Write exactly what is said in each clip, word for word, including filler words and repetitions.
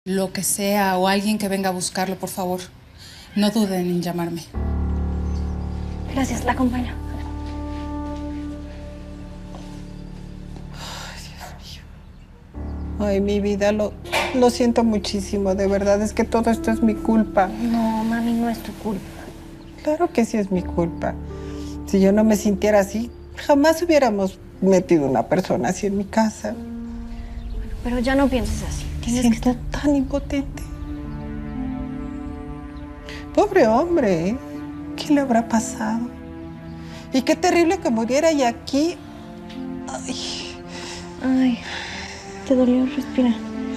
Lo que sea o alguien que venga a buscarlo, por favor. No duden en llamarme. Gracias, la acompaño. Ay, Dios mío. Ay, mi vida, lo, lo siento muchísimo. De verdad, es que todo esto es mi culpa. No, mami, no es tu culpa. Claro que sí es mi culpa. Si yo no me sintiera así, jamás hubiéramos metido una persona así en mi casa. Pero ya no pienses así. Me Tienes siento que estar... tan impotente. Pobre hombre, ¿eh? ¿Qué le habrá pasado? Y qué terrible que muriera y aquí... Ay. Ay, te dolió, respira.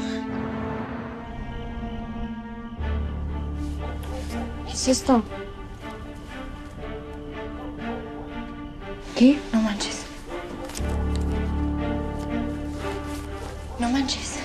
¿Qué es esto? ¿Qué? No manches. No manches.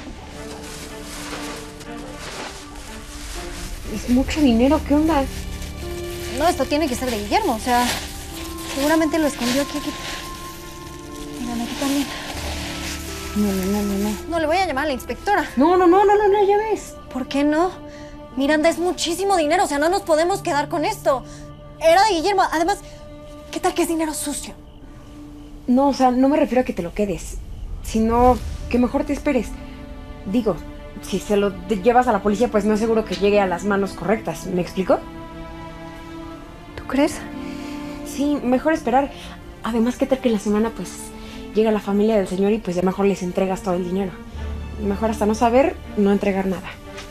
Es mucho dinero, ¿qué onda? No, esto tiene que ser de Guillermo, o sea, seguramente lo escondió aquí, aquí. Mira, aquí también. No, no, no, no, no. No, le voy a llamar a la inspectora. No, no, no, no, no, no, ya ves. ¿Por qué no? Miranda, es muchísimo dinero, o sea, no nos podemos quedar con esto. Era de Guillermo, además, ¿qué tal que es dinero sucio? No, o sea, no me refiero a que te lo quedes, sino que mejor te esperes. Digo, si se lo llevas a la policía, pues no es seguro que llegue a las manos correctas. ¿Me explico? ¿Tú crees? Sí, mejor esperar. Además, ¿qué tal que en la semana, pues, llega la familia del señor y pues ya mejor les entregas todo el dinero? Mejor hasta no saber, no entregar nada.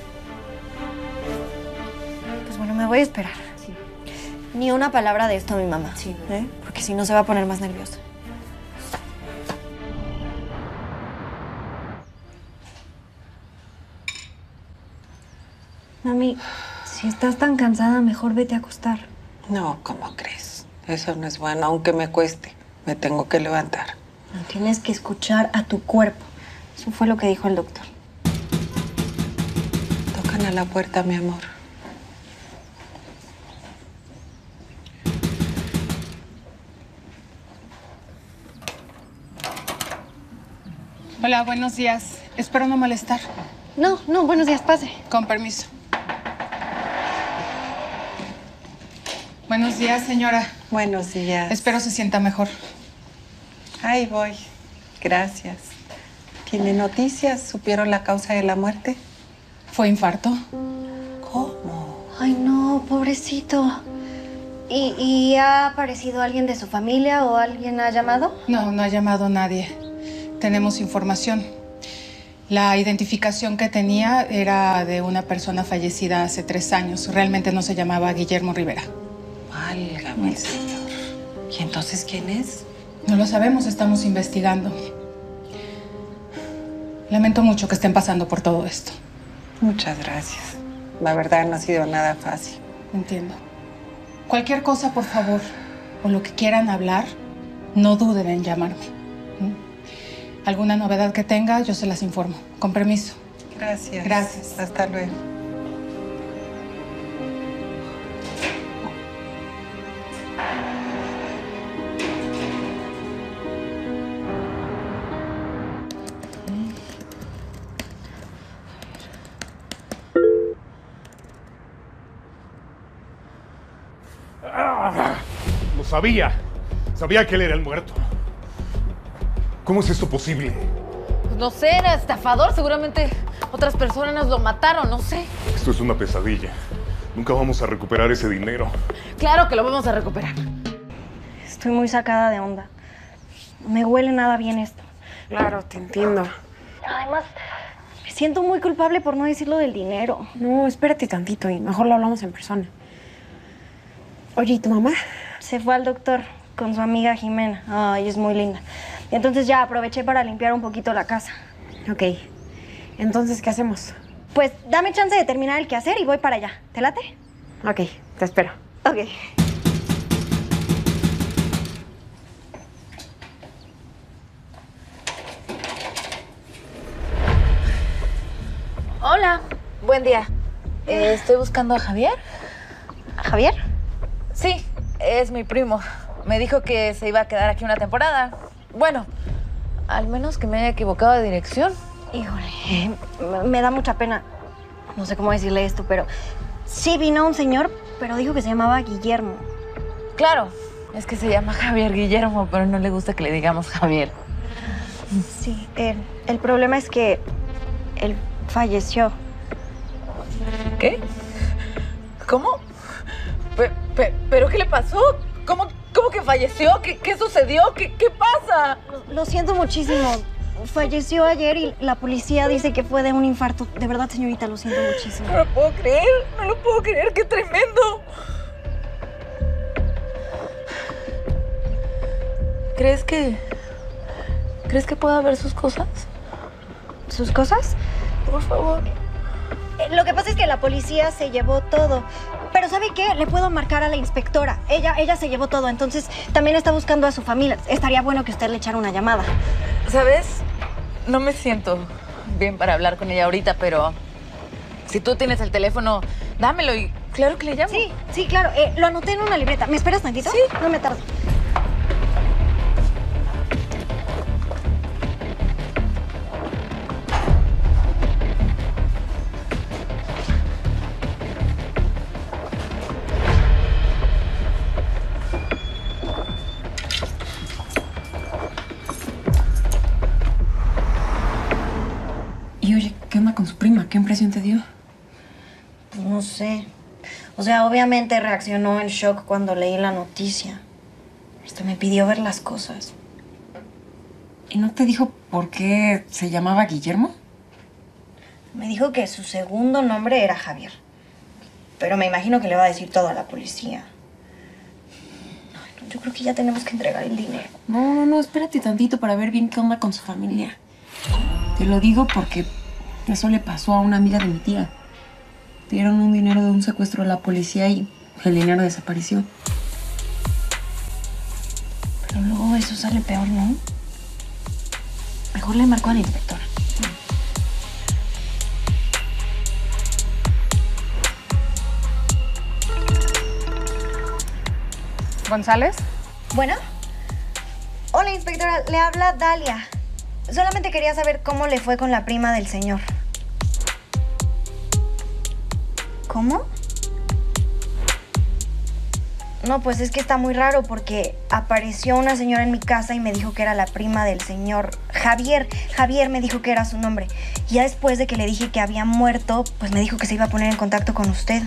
Pues bueno, me voy a esperar. Sí. Ni una palabra de esto a mi mamá. Sí. ¿Eh? Porque si no se va a poner más nerviosa. Mami, si estás tan cansada, mejor vete a acostar. No, ¿cómo crees? Eso no es bueno, aunque me cueste. Me tengo que levantar. No, tienes que escuchar a tu cuerpo. Eso fue lo que dijo el doctor. Tocan a la puerta, mi amor. Hola, buenos días. Espero no molestar. No, no, buenos días, pase. Con permiso. Buenos días, señora. Buenos días. Espero se sienta mejor. Ahí voy. Gracias. ¿Tiene noticias? ¿Supieron la causa de la muerte? ¿Fue infarto? ¿Cómo? Ay, no, pobrecito. ¿Y, y ha aparecido alguien de su familia o alguien ha llamado? No, no ha llamado nadie. Tenemos información. La identificación que tenía era de una persona fallecida hace tres años. Realmente no se llamaba Guillermo Rivera. Válgame el Señor. ¿Y entonces quién es? No lo sabemos, estamos investigando. Lamento mucho que estén pasando por todo esto. Muchas gracias. La verdad no ha sido nada fácil. Entiendo. Cualquier cosa, por favor, o lo que quieran hablar, no duden en llamarme. ¿Mm? Alguna novedad que tenga, yo se las informo. Con permiso. Gracias. Gracias. Hasta luego. Lo sabía. Sabía que él era el muerto. ¿Cómo es esto posible? Pues no sé, era estafador. Seguramente otras personas lo mataron, no sé. Esto es una pesadilla. Nunca vamos a recuperar ese dinero. Claro que lo vamos a recuperar. Estoy muy sacada de onda. No me huele nada bien esto. Claro, te entiendo. Además, me siento muy culpable por no decir lo del dinero. No, espérate tantito y mejor lo hablamos en persona. Oye, ¿y tu mamá? Se fue al doctor con su amiga Jimena. Ay, es muy linda. Y entonces ya aproveché para limpiar un poquito la casa. Ok. Entonces, ¿qué hacemos? Pues dame chance de terminar el quehacer y voy para allá. ¿Te late? Ok, te espero. Ok. Hola, buen día. Eh, estoy buscando a Javier. ¿A Javier? Sí, es mi primo. Me dijo que se iba a quedar aquí una temporada. Bueno, al menos que me haya equivocado de dirección. Híjole, me- me da mucha pena. no sé cómo decirle esto, pero sí vino un señor, pero dijo que se llamaba Guillermo. Claro, es que se llama Javier Guillermo, pero no le gusta que le digamos Javier. Sí, el, el problema es que él falleció. ¿Qué? ¿Cómo? Pe- pe- ¿Pero qué le pasó? ¿Cómo, cómo que falleció? ¿Qué, qué sucedió? ¿Qué, qué pasa? Lo, lo siento muchísimo. Falleció ayer y la policía dice que fue de un infarto. De verdad, señorita, lo siento muchísimo. No lo puedo creer, no lo puedo creer, qué tremendo. ¿Crees que... ¿Crees que pueda ver sus cosas? ¿Sus cosas? Por favor. Eh, Lo que pasa es que la policía se llevó todo. Pero ¿sabe qué? Le puedo marcar a la inspectora. Ella, ella se llevó todo, entonces también está buscando a su familia. Estaría bueno que usted le echara una llamada. ¿Sabes? No me siento bien para hablar con ella ahorita, pero si tú tienes el teléfono, dámelo y claro que le llamo. Sí, sí, claro. Eh, lo anoté en una libreta. ¿Me esperas tantito? Sí. No me tardo. Y oye, ¿qué onda con su prima? ¿Qué impresión te dio? Pues no sé. O sea, obviamente reaccionó en shock cuando leí la noticia. Hasta me pidió ver las cosas. ¿Y no te dijo por qué se llamaba Guillermo? Me dijo que su segundo nombre era Javier. Pero me imagino que le va a decir todo a la policía. Ay, no, yo creo que ya tenemos que entregar el dinero. No, no, no, espérate tantito para ver bien qué onda con su familia. Te lo digo porque eso le pasó a una amiga de mi tía. Dieron un dinero de un secuestro a la policía y el dinero desapareció. Pero luego eso sale peor, ¿no? Mejor le marco a la inspectora. ¿González? Bueno. Hola, inspectora. Le habla Dalia. Solamente quería saber cómo le fue con la prima del señor. ¿Cómo? No, pues es que está muy raro porque apareció una señora en mi casa y me dijo que era la prima del señor Javier. Javier me dijo que era su nombre. Y ya después de que le dije que había muerto, pues me dijo que se iba a poner en contacto con usted.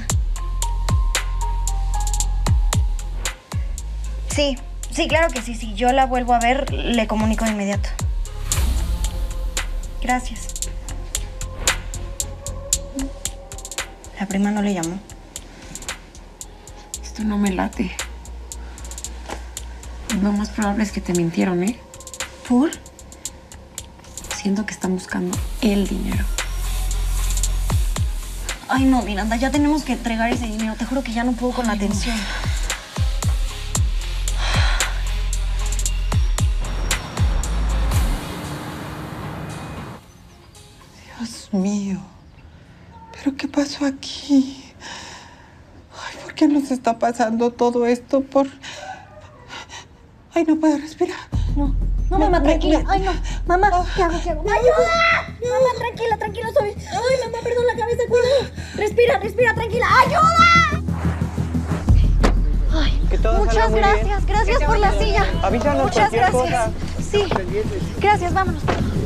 Sí, sí, claro que sí. Si yo la vuelvo a ver, le comunico de inmediato. Gracias. La prima no le llamó. Esto no me late. Lo más probable es que te mintieron, ¿eh? ¿Por? Siento que están buscando el dinero. Ay, no, Miranda, ya tenemos que entregar ese dinero. Te juro que ya no puedo con la tensión. Dios mío. ¿Pero qué pasó aquí? Ay, ¿por qué nos está pasando todo esto? Por... Ay, no puedo respirar. No, no, Me- mamá, me- tranquila. me- Ay, no. Mamá, ¿qué hago? ¿Qué hago? ¡Ayuda! Mamá, tranquila, tranquila, soy. Ay, mamá, perdón la cabeza, cuidado. Respira, respira, tranquila. ¡Ayuda! Ay, Que todo salga muchas muy gracias. bien. Gracias por la silla. Avísanos Muchas cualquier gracias. cosa. Sí. Gracias, vámonos.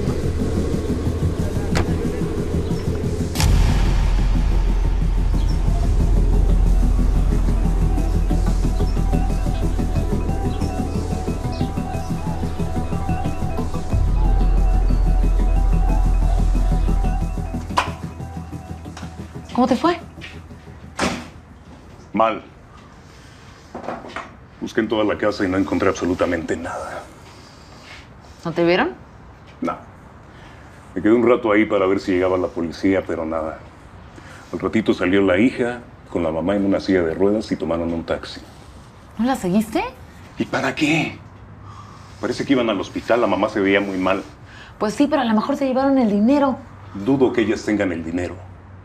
¿Cómo te fue? Mal. Busqué en toda la casa y no encontré absolutamente nada. ¿No te vieron? Nada. Me quedé un rato ahí para ver si llegaba la policía, pero nada. Al ratito salió la hija con la mamá en una silla de ruedas y tomaron un taxi. ¿No la seguiste? ¿Y para qué? Parece que iban al hospital, la mamá se veía muy mal. Pues sí, pero a lo mejor se llevaron el dinero. Dudo que ellas tengan el dinero.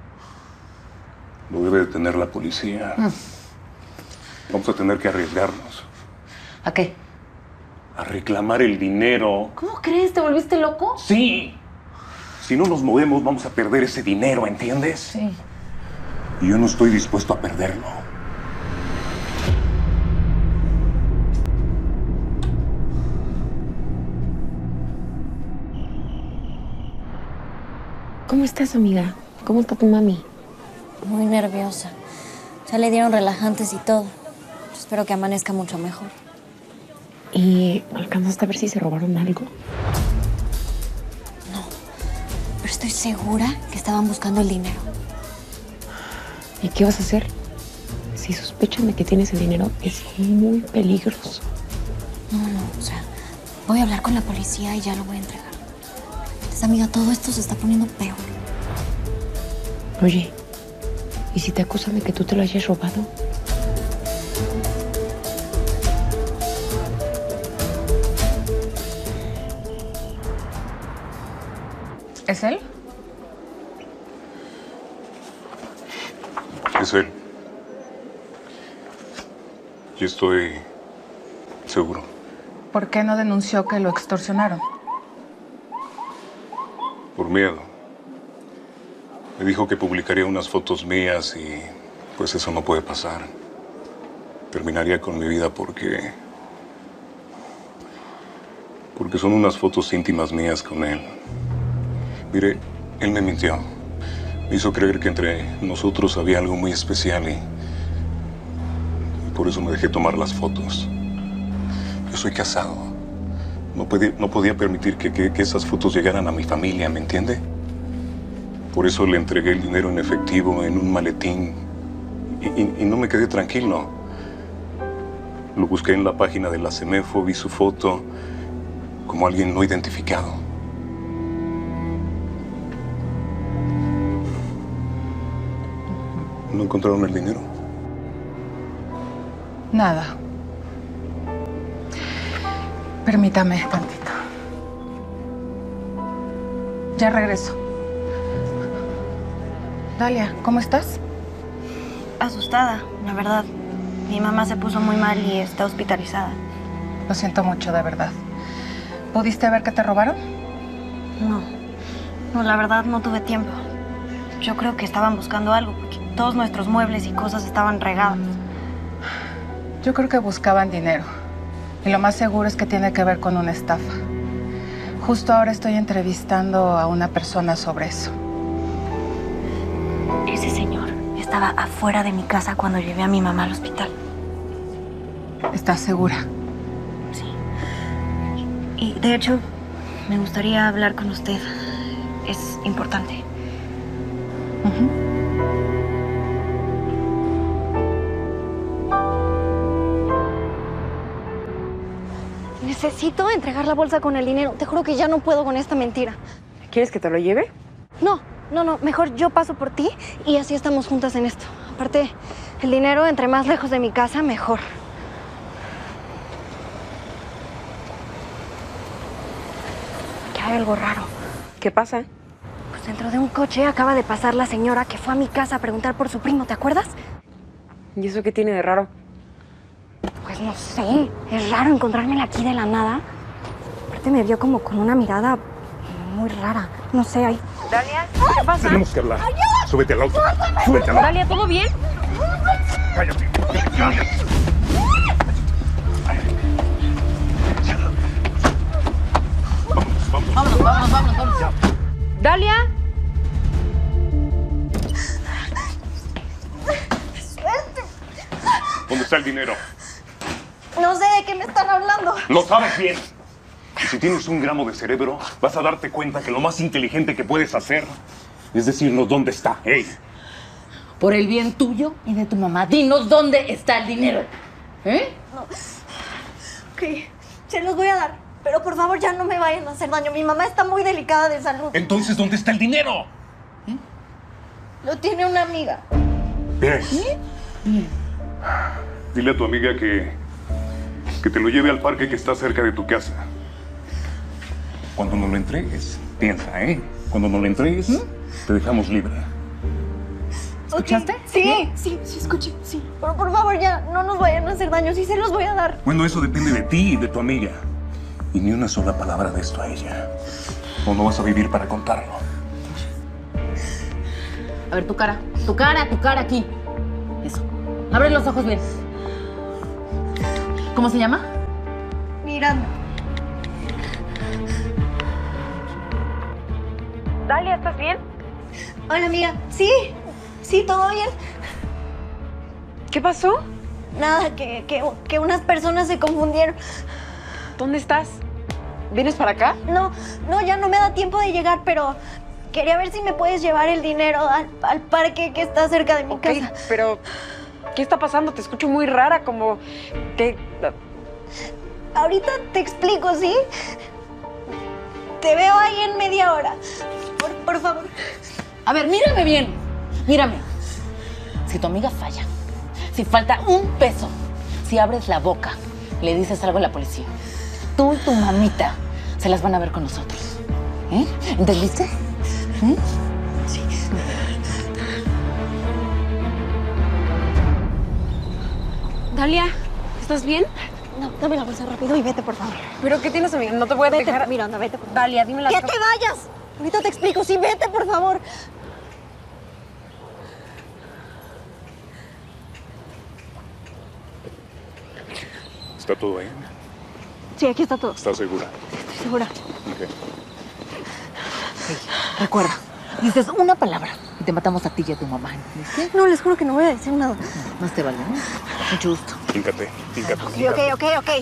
Lo debe de tener la policía. Mm. Vamos a tener que arriesgarnos. ¿A qué? A reclamar el dinero. ¿Cómo crees? ¿Te volviste loco? Sí. Si no nos movemos, vamos a perder ese dinero, ¿entiendes? Sí. Y yo no estoy dispuesto a perderlo. ¿Cómo estás, amiga? ¿Cómo está tu mami? Muy nerviosa. Ya le dieron relajantes y todo. Espero que amanezca mucho mejor. ¿Y alcanzaste a ver si se robaron algo? No, pero estoy segura que estaban buscando el dinero. ¿Y qué vas a hacer? Si sospechan de que tienes el dinero, es muy peligroso. No, no, o sea, voy a hablar con la policía y ya lo voy a entregar. Entonces, amiga, todo esto se está poniendo peor. Oye, ¿y si te acusan de que tú te lo hayas robado? ¿Es él? Es él. Yo estoy seguro. ¿Por qué no denunció que lo extorsionaron? Por miedo. Me dijo que publicaría unas fotos mías y pues eso no puede pasar. Terminaría con mi vida porque... porque son unas fotos íntimas mías con él. Mire, él me mintió. Me hizo creer que entre nosotros había algo muy especial y... y por eso me dejé tomar las fotos. Yo soy casado. No podía, no podía permitir que, que, que esas fotos llegaran a mi familia, ¿me entiende? Por eso le entregué el dinero en efectivo en un maletín y, y, y no me quedé tranquilo. Lo busqué en la página de la CEMEFO, vi su foto como alguien no identificado. ¿No encontraron el dinero? Nada. Permítame tantito. Ya regreso. Dalia, ¿cómo estás? Asustada, la verdad. Mi mamá se puso muy mal y está hospitalizada. Lo siento mucho, de verdad. ¿Pudiste ver que te robaron? No, no, la verdad no tuve tiempo. Yo creo que estaban buscando algo, porque todos nuestros muebles y cosas estaban regados. Yo creo que buscaban dinero. Y lo más seguro es que tiene que ver con una estafa. Justo ahora estoy entrevistando a una persona sobre eso. Ese señor estaba afuera de mi casa cuando llevé a mi mamá al hospital. ¿Estás segura? Sí. Y de hecho, me gustaría hablar con usted. Es importante. Uh-huh. Necesito entregar la bolsa con el dinero. Te juro que ya no puedo con esta mentira. ¿Quieres que te lo lleve? No, no, no. Mejor yo paso por ti y así estamos juntas en esto. Aparte, el dinero, entre más lejos de mi casa, mejor. Aquí hay algo raro. ¿Qué pasa? Pues dentro de un coche acaba de pasar la señora que fue a mi casa a preguntar por su primo, ¿te acuerdas? ¿Y eso qué tiene de raro? Pues no sé. Es raro encontrármela aquí de la nada. Aparte me vio como con una mirada muy rara. No sé, ahí. Dalia, ¿qué pasa? Tenemos que hablar. Súbete al auto. Súbete al auto. Dalia, ¿todo bien? Cállate. Cállate. Vamos, vamos. Vámonos, vámonos, vámonos, vámonos. Dalia. ¿Dónde está el dinero? No sé de qué me están hablando. Lo sabes bien. Y si tienes un gramo de cerebro, vas a darte cuenta que lo más inteligente que puedes hacer es decirnos dónde está. ¡Ey! Por el bien tuyo y de tu mamá, dinos dónde está el dinero. ¿Eh? No. Ok, se los voy a dar. Pero por favor ya no me vayan a hacer daño. Mi mamá está muy delicada de salud. Entonces, ¿dónde está el dinero? Lo tiene una amiga. Bien. Bien. Dile a tu amiga que, que te lo lleve al parque que está cerca de tu casa. Cuando nos lo entregues, piensa, ¿eh? Cuando nos lo entregues, ¿Mm? te dejamos libre. ¿Escuchaste? Okay. Sí, sí, sí, escuché, sí. Pero por favor ya no nos vayan a hacer daño. Sí se los voy a dar. Bueno, eso depende de ti y de tu amiga. Y ni una sola palabra de esto a ella. O no vas a vivir para contarlo. A ver, tu cara. Tu cara, tu cara aquí. Eso. Abre los ojos bien. ¿Cómo se llama? Miranda. Dalia, ¿estás bien? Hola, amiga. Sí, sí, todo bien. ¿Qué pasó? Nada, que, que, que unas personas se confundieron. ¿Dónde estás? ¿Vienes para acá? No, no, ya no me da tiempo de llegar, pero quería ver si me puedes llevar el dinero al, al parque que está cerca de mi Ok, casa. pero ¿qué está pasando? Te escucho muy rara, como que... Ahorita te explico, ¿sí? Te veo ahí en media hora. Por, por favor. A ver, mírame bien. Mírame. Si tu amiga falla, si falta un peso, si abres la boca, le dices algo a la policía, tú y tu mamita se las van a ver con nosotros. ¿Eh? ¿Entendiste? ¿Eh? Sí. Dalia, ¿estás bien? No, dame la bolsa rápido y vete, por favor. ¿Pero qué tienes, amiga? No te voy a Vete, dejar... Miranda, vete, por favor. Dalia, dime las ¡Que cosas. te vayas! Ahorita te explico. Sí, vete, por favor. ¿Está todo bien? Sí, aquí está todo. ¿Estás segura? Estoy segura. Ok. Recuerda, dices una palabra y te matamos a ti y a tu mamá. ¿Viste? No, les juro que no voy a decir nada. No te vale, ¿no? Mucho gusto. Híncate, híncate. Ok, ok, ok, ok.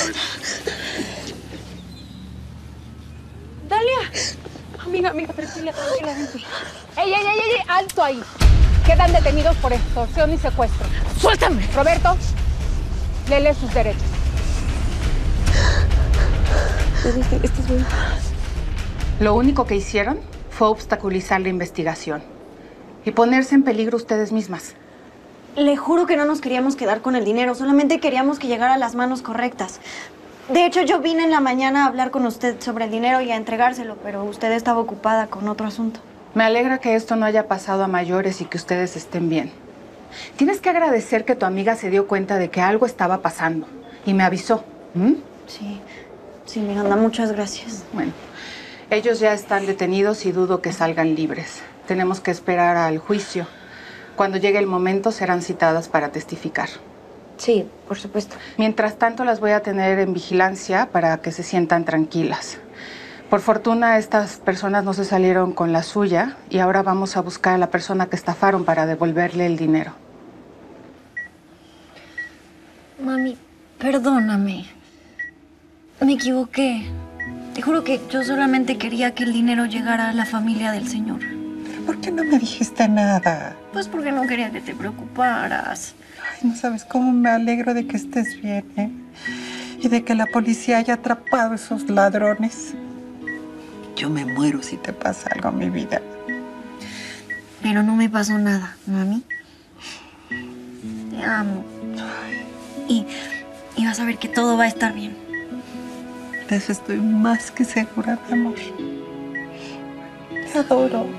Dalia. Amiga, amiga, tranquila, tranquila, tranquila. ¡Ey, ey, ey, ey! ¡Alto ahí! Quedan detenidos por extorsión y secuestro. ¡Suéltame! Roberto, léele sus derechos. ¿Estás bien? Lo único que hicieron fue obstaculizar la investigación y ponerse en peligro ustedes mismas. Le juro que no nos queríamos quedar con el dinero. Solamente queríamos que llegara a las manos correctas. De hecho, yo vine en la mañana a hablar con usted sobre el dinero y a entregárselo, pero usted estaba ocupada con otro asunto. Me alegra que esto no haya pasado a mayores y que ustedes estén bien. Tienes que agradecer que tu amiga se dio cuenta de que algo estaba pasando y me avisó. ¿Mm? Sí, sí, Miranda, muchas gracias. Bueno, ellos ya están detenidos y dudo que salgan libres. Tenemos que esperar al juicio. Cuando llegue el momento serán citadas para testificar. Sí, por supuesto. Mientras tanto las voy a tener en vigilancia para que se sientan tranquilas. Por fortuna estas personas no se salieron con la suya y ahora vamos a buscar a la persona que estafaron para devolverle el dinero. Mami, perdóname. Me equivoqué. Te juro que yo solamente quería que el dinero llegara a la familia del señor. ¿Pero por qué no me dijiste nada? Pues porque no quería que te preocuparas. Ay, no sabes cómo me alegro de que estés bien, ¿eh? Y de que la policía haya atrapado a esos ladrones. Yo me muero si te pasa algo, mi vida. Pero no me pasó nada, mami. Te amo. Y, y vas a ver que todo va a estar bien. De eso estoy más que segura, mi amor. Te adoro.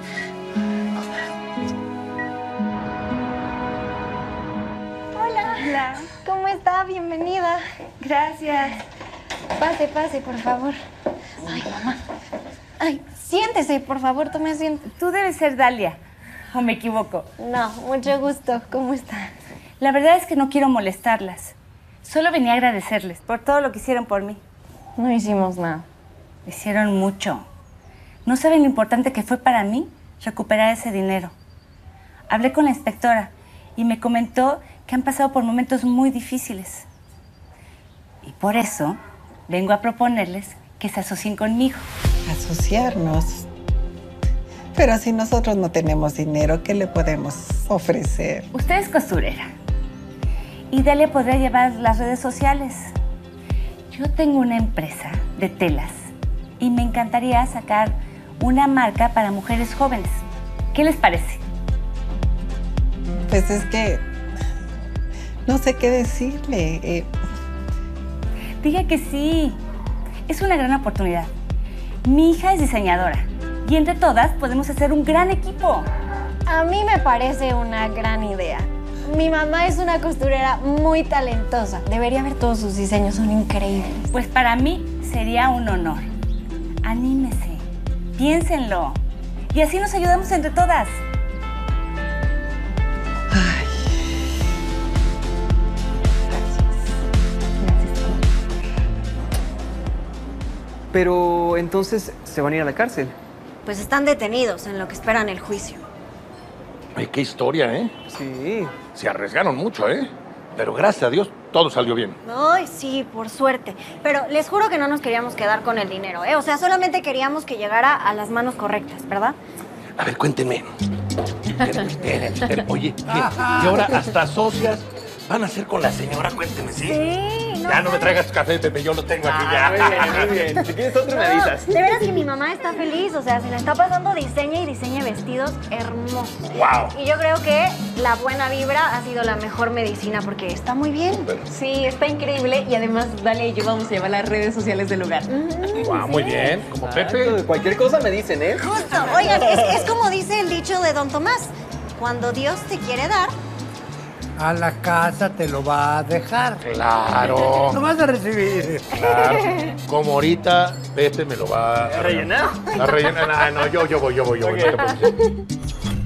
Hola. Hola. ¿Cómo está? Bienvenida. Gracias. Pase, pase, por favor. Ay, mamá. Ay, siéntese, por favor, tome asiento. Tú debes ser Dalia, ¿o me equivoco? No, mucho gusto. ¿Cómo está? La verdad es que no quiero molestarlas. Solo venía a agradecerles por todo lo que hicieron por mí. No hicimos nada. Hicieron mucho. No saben lo importante que fue para mí recuperar ese dinero. Hablé con la inspectora y me comentó que han pasado por momentos muy difíciles. Y por eso vengo a proponerles que se asocien conmigo. Asociarnos. Pero si nosotros no tenemos dinero, ¿qué le podemos ofrecer? Usted es costurera. Y Dalia podrá llevar las redes sociales. Yo tengo una empresa de telas y me encantaría sacar una marca para mujeres jóvenes. ¿Qué les parece? Pues es que no sé qué decirle. Eh, Diga que sí. Es una gran oportunidad. Mi hija es diseñadora y entre todas podemos hacer un gran equipo. A mí me parece una gran idea. Mi mamá es una costurera muy talentosa. Debería ver todos sus diseños, son increíbles. Pues para mí sería un honor. Anímese, piénsenlo. Y así nos ayudamos entre todas. Pero entonces se van a ir a la cárcel. Pues están detenidos en lo que esperan el juicio. Ay, qué historia, ¿eh? Sí. Se arriesgaron mucho, ¿eh? Pero gracias a Dios todo salió bien. Ay, sí, por suerte. Pero les juro que no nos queríamos quedar con el dinero, ¿eh? O sea, solamente queríamos que llegara a las manos correctas, ¿verdad? A ver, cuéntenme. Esperen, esperen, esperen. Oye, ¿qué? ¿Y ahora hasta socias van a ser con la señora? Cuénteme, ¿sí? Sí. No, ya no me traigas café, Pepe, yo lo tengo aquí ya. Ah, muy bien, muy bien. Si quieres otro, me avisas. De veras que mi mamá está feliz, o sea, se la está pasando diseña y diseña vestidos hermosos. ¡Wow! Y yo creo que la buena vibra ha sido la mejor medicina porque está muy bien. Super. Sí, está increíble y además Dalia y yo vamos a llevar las redes sociales del lugar. Mm, ¡Wow! sí. Muy bien, como Pepe. Cualquier cosa me dicen, ¿eh? Justo, oigan, es, es como dice el dicho de Don Tomás, cuando Dios te quiere dar, a la casa te lo va a dejar. Claro. Lo vas a recibir. Claro. Como ahorita Pepe me lo va a rellenar. A rellenar. Ah, no, yo, yo voy, yo voy, yo voy. No te preocupes.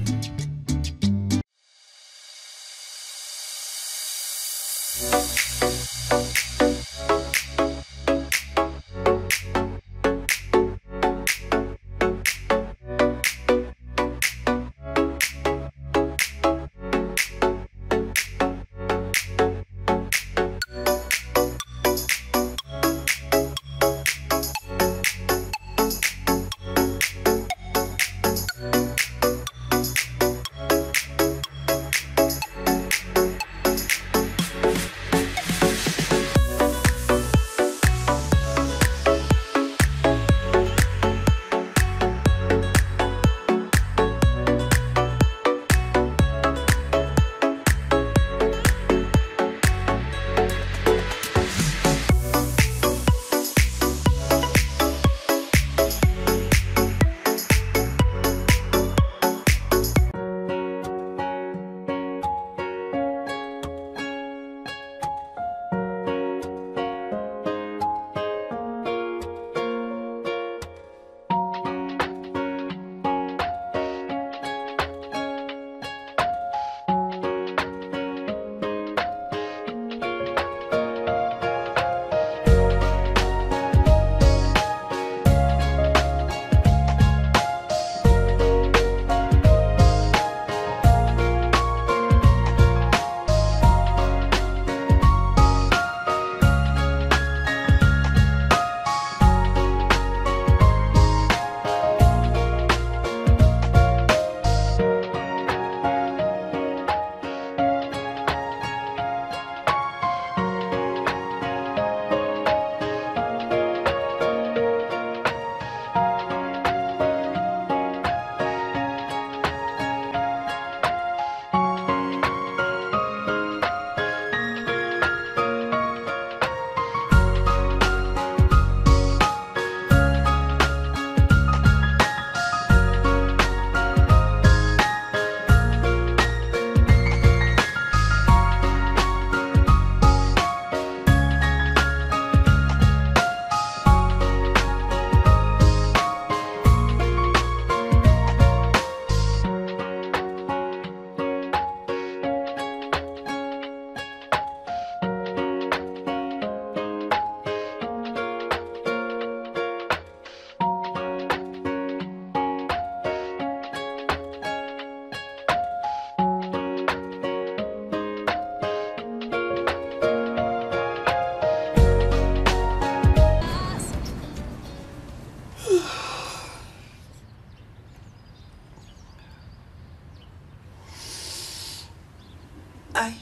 Ay.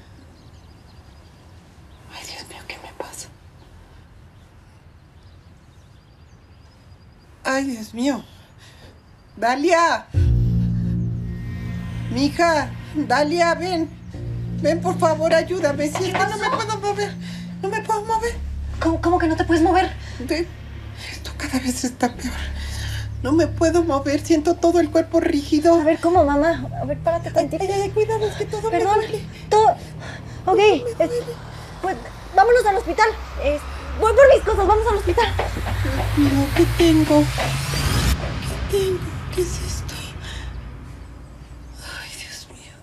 Ay, Dios mío, ¿qué me pasa? Ay, Dios mío. Dalia. Mija, Dalia, ven. Ven, por favor, ayúdame. Si es que no me puedo mover. No me puedo mover. ¿Cómo, cómo que no te puedes mover? Ven. Esto cada vez está peor. No me puedo mover. Siento todo el cuerpo rígido. A ver, ¿cómo, mamá? A ver, párate tantito. Ay, ay, ay, cuidado, es que todo Perdón, me duele. todo... Ok, es- pues vámonos al hospital. Es- Voy por mis cosas, vamos al hospital. Dios mío, ¿qué tengo? ¿Qué tengo? ¿Qué es esto? Ay, Dios mío.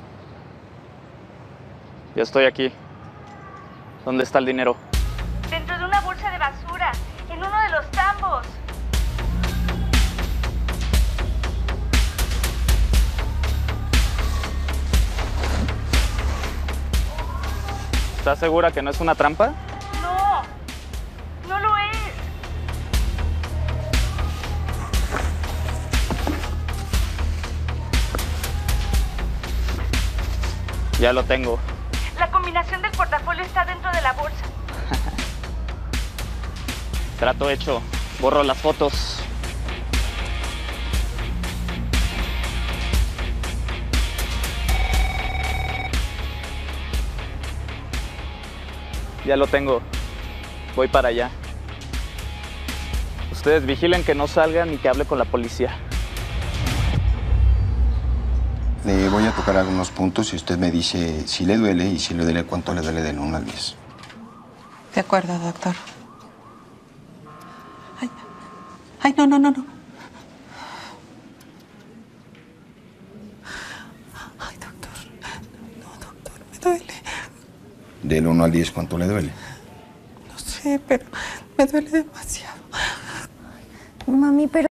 Ya estoy aquí. ¿Dónde está el dinero? Dentro ¿Estás segura que no es una trampa? No, no lo es. Ya lo tengo. La combinación del portafolio está dentro de la bolsa. Trato hecho. Borro las fotos. Ya lo tengo. Voy para allá. Ustedes vigilen que no salgan y que hable con la policía. Le voy a tocar algunos puntos y usted me dice si le duele y si le duele cuánto le duele del uno al diez. De acuerdo, doctor. Ay, ay, no, no, no, no. Ay, doctor. No, doctor, me duele. Del uno al diez, ¿cuánto le duele? No sé, pero me duele demasiado. Mami, pero...